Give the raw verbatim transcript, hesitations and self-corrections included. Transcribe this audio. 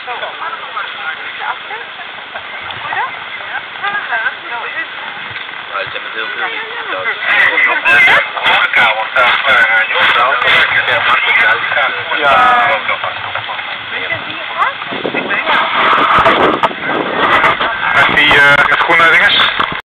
Ale idziemy do Julii. Horeca, want daar jongens, ja.